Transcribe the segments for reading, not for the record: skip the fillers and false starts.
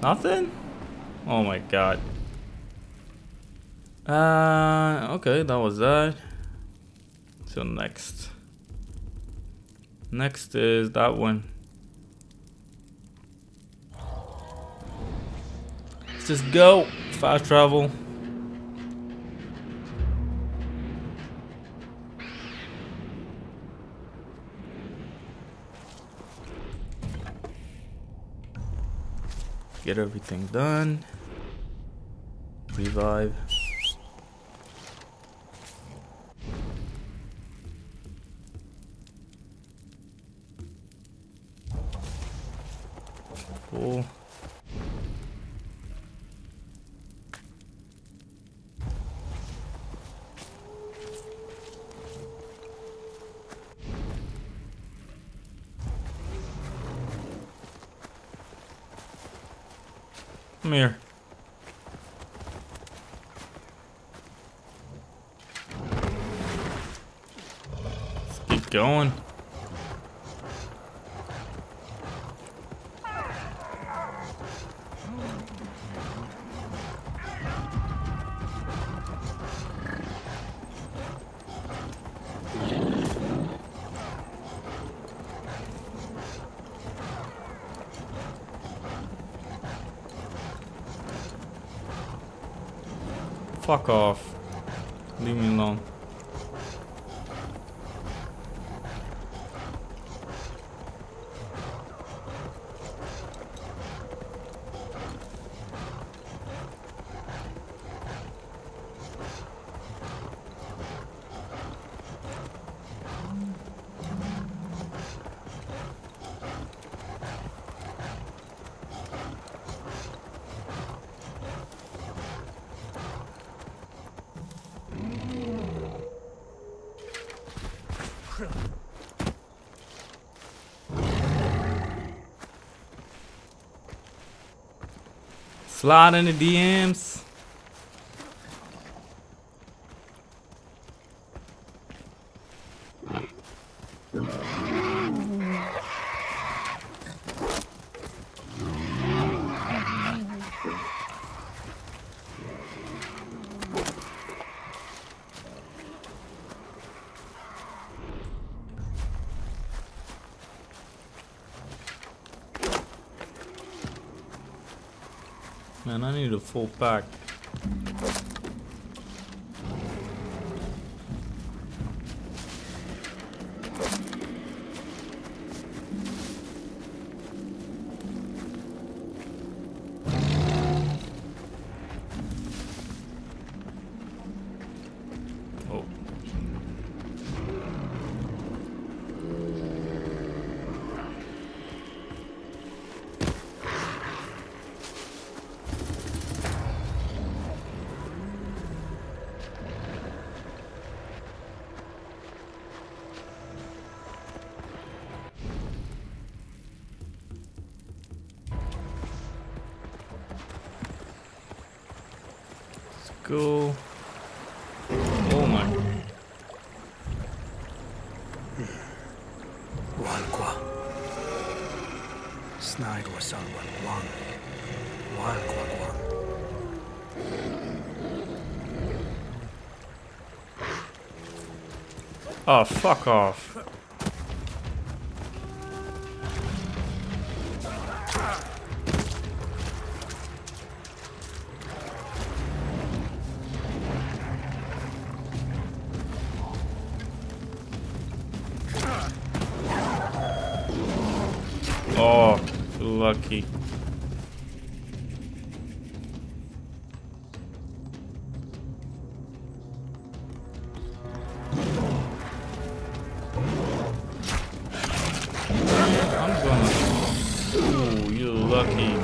Nothing? Oh my god. Okay, that was that. So next. Next is that one. Let's just go. Fast travel. Get everything done. Revive. Cool. Come here. Let's keep going. Fuck off. Leave me alone. Slide in the DMs. Man, I need a full pack. Oh. Go. Oh my. Walqua. Snide was someone one. Walqua. Oh, fuck off. Oh, lucky. I'm gonna. Ooh, you lucky.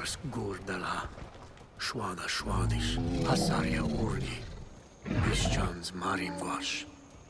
Snagwas Gurdala, Shwada Shwadish, Asarya Urgi, Ischans Marimgwash.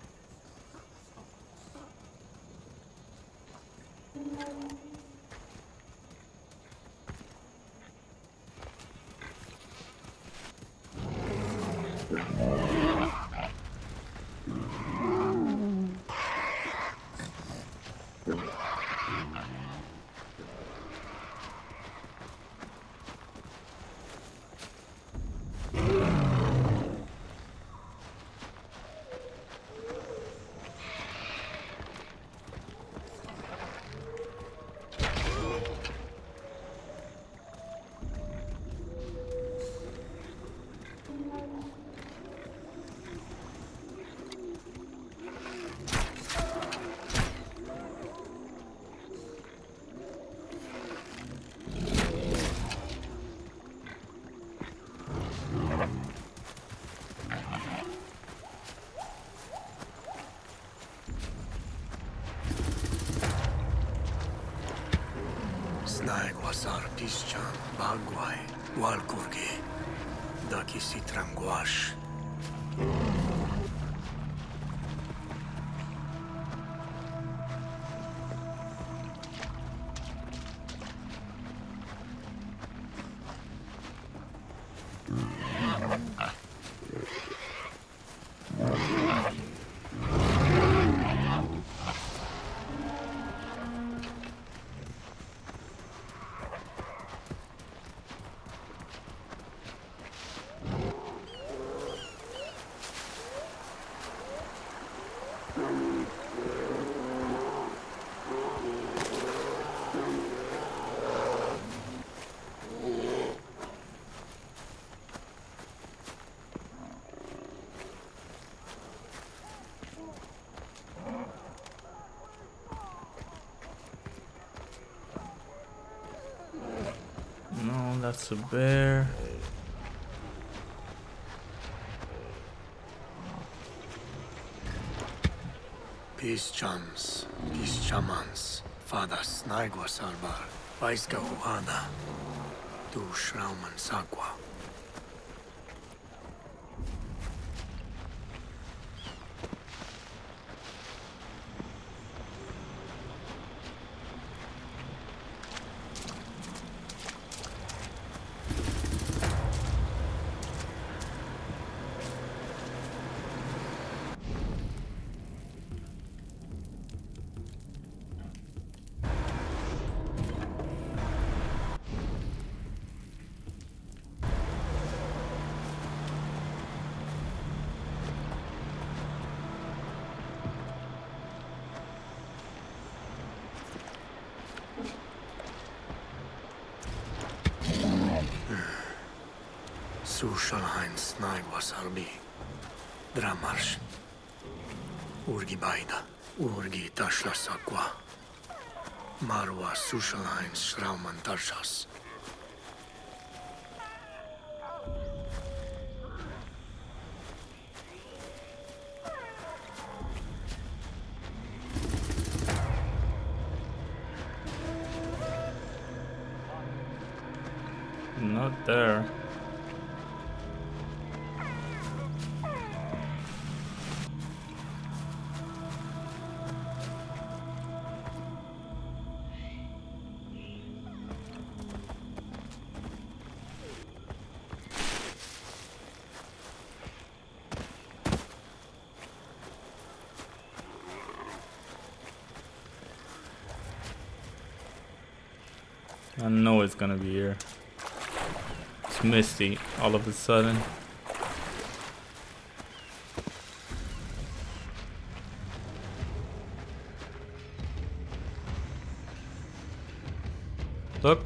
Snagwasar Dischan, Bagwai, Walkurgi, Daki Sitrangwash. No, that's a bear. Pischans, Pischamans, Fada Snagwas Albar, Vaiska Huada, Tu Shrauman Sakwa. Sushalhain Snagwas Albi, Dramarsh, Urgi Baida, Urgi Tashla Sakwa, Marwa Sushalhain Shrauman Tarshas. Not there. I know it's gonna be here. It's misty all of a sudden. Look.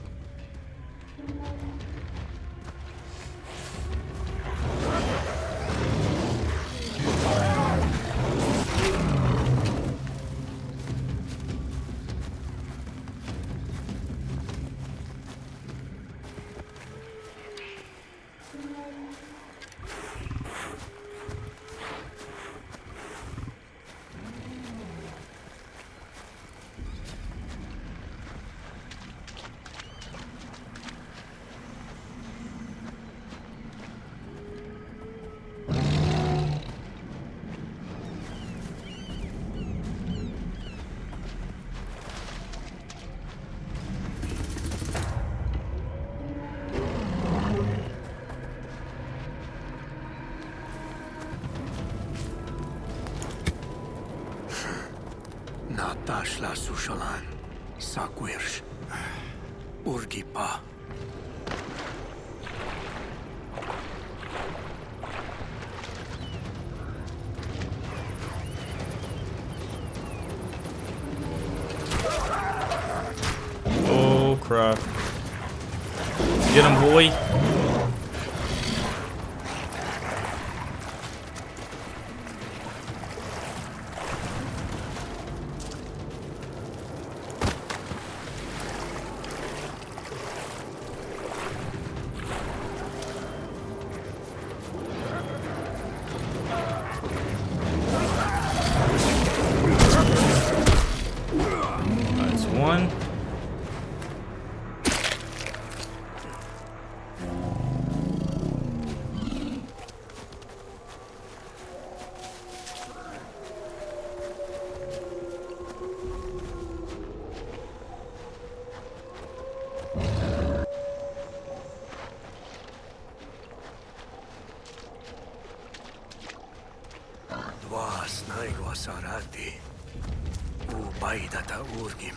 Tashla Sushalan, Sakwirsh, Urgipa. Oh crap. Get him, boy. That's one. Dwa snaigwa sarati. Ubaidata urgim.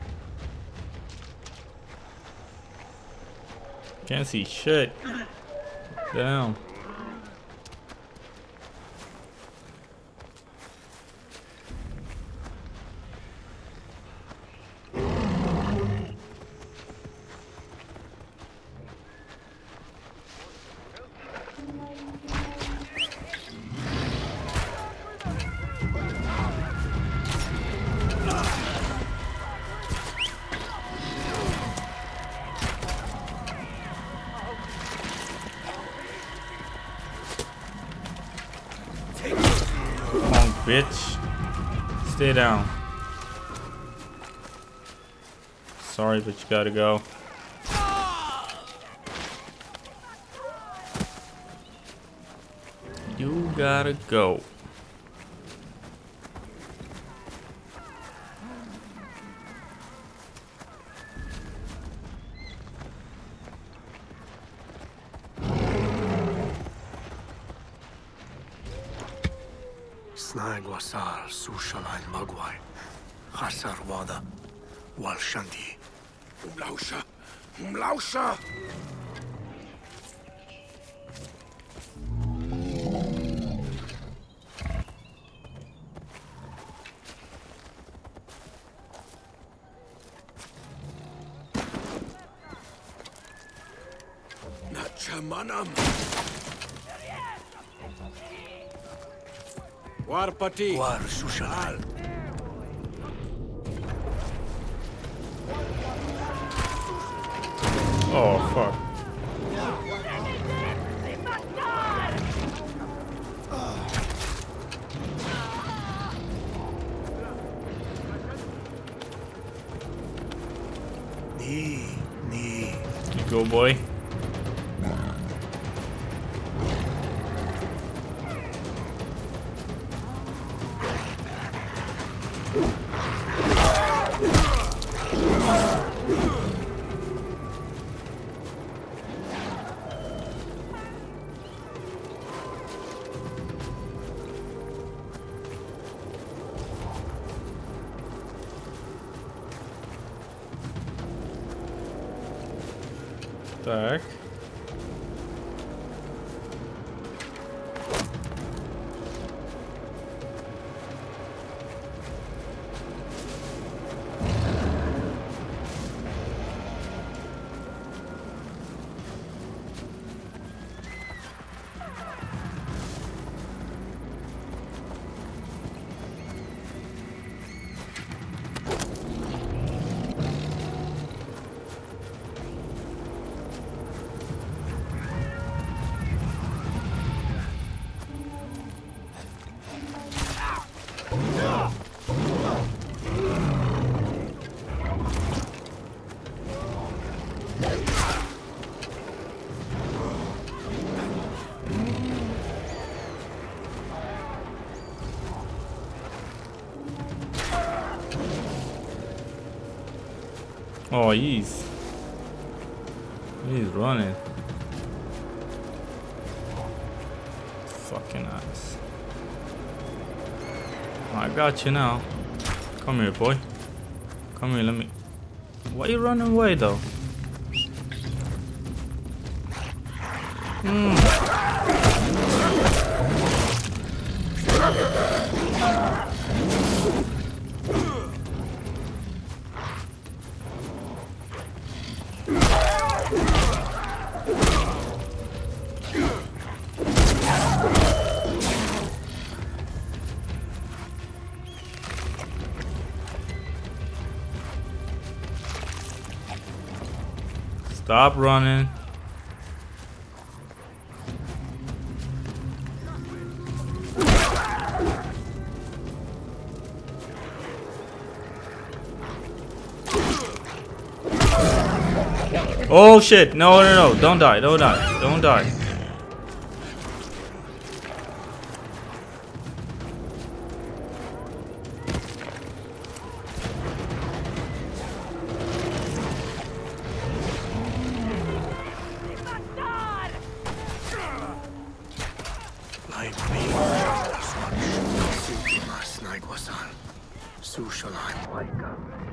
Can't see shit. Damn. Come on, bitch. Stay down. Sorry, but you gotta go. You gotta go. Snaigwa sar Sushalan Magwai. Hasar wada. Walshanti. Umlauscher! Umlauscher! Nachamanam! Warpati! War Sushalan. Oh, fuck. Knee. You go, boy. Tak. Oh, he's running. Fucking ass. I got you now. Come here, boy. Come here, let me. Why are you running away though? Stop running. Oh shit, no, no, no, don't die, don't die, don't die. Like me, Sukimas Naigwasan, Sushalan Waika.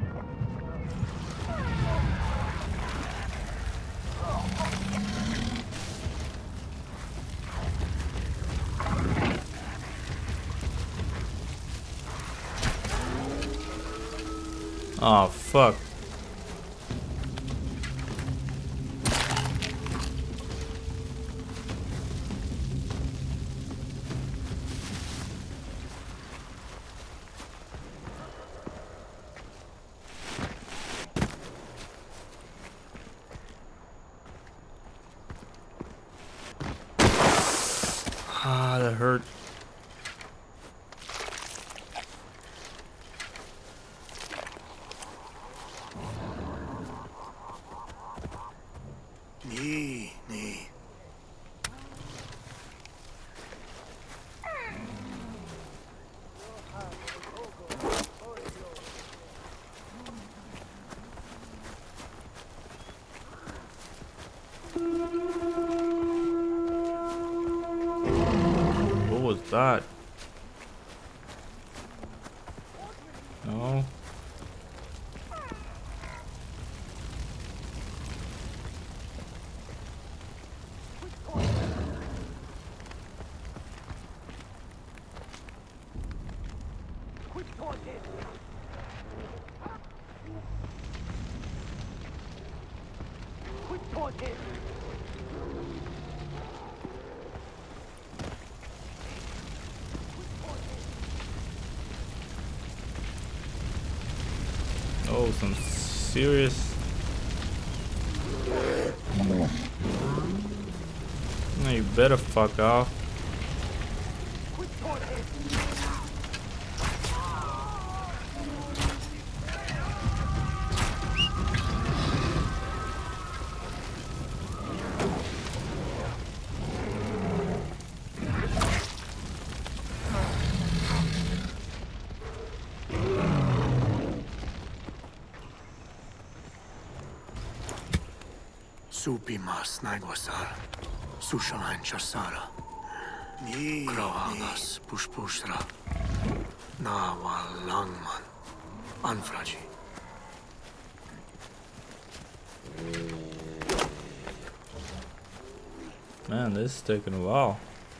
Oh fuck. Ah, that hurt. Nee. What was that? No. Oh, some serious. No, you better fuck off. Supimas Naigwasar, Sushalan Chasara. Krawagas Pushpushra. Nawal Langman. Anfraji. Man, this is taking a while.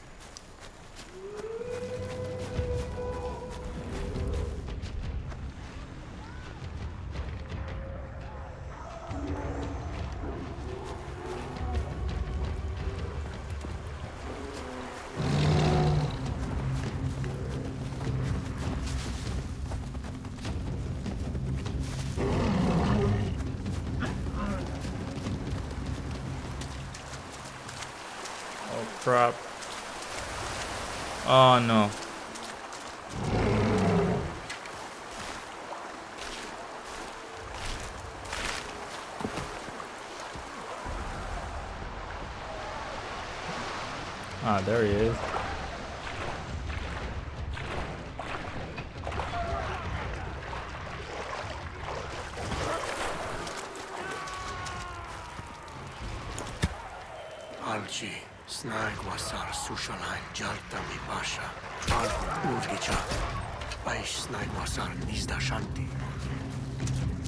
Crap. Oh no. Ah, there he is. Alci, Snaigwasar Sushalan Jalta Mipasha. Alku Urgicha. Aish Snaigwasar Nizda Shanti.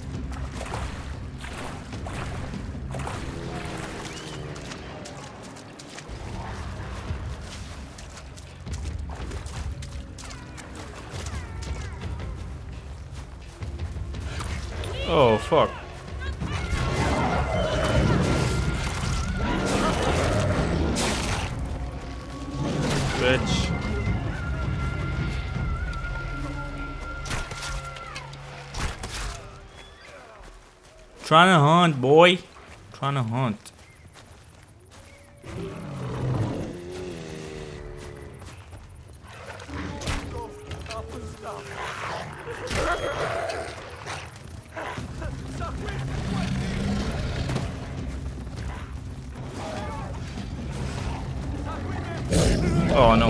Oh, fuck. Bitch. Trying to hunt, boy. Trying to hunt. Oh no.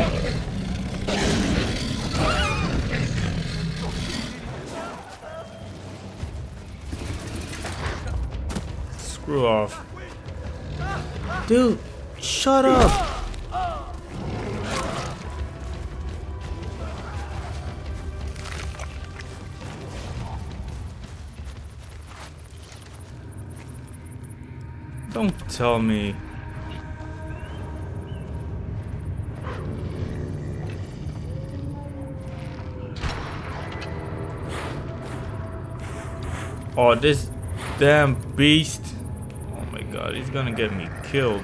Screw off. Dude, shut up. Don't tell me. Oh, this damn beast. Oh my god, he's gonna get me killed.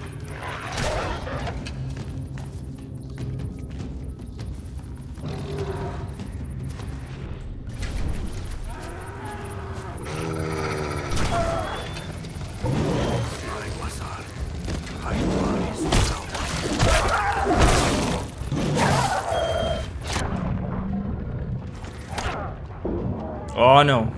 Oh no.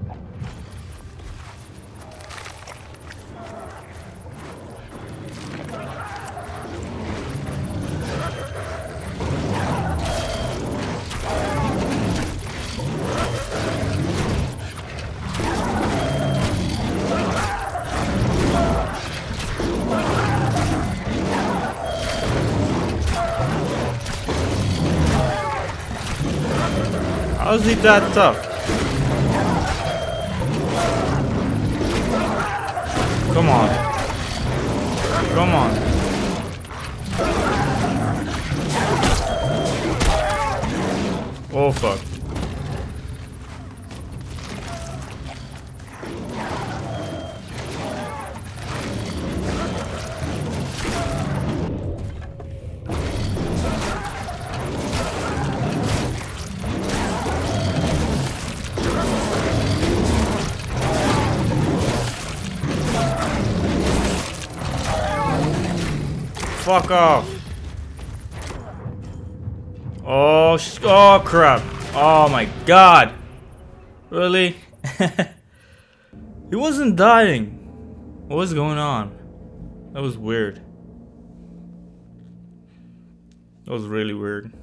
How's he that tough? Come on. Come on. Oh fuck. Fuck off. Oh crap. Oh my god. Really? He wasn't dying. What was going on? That was weird. That was really weird.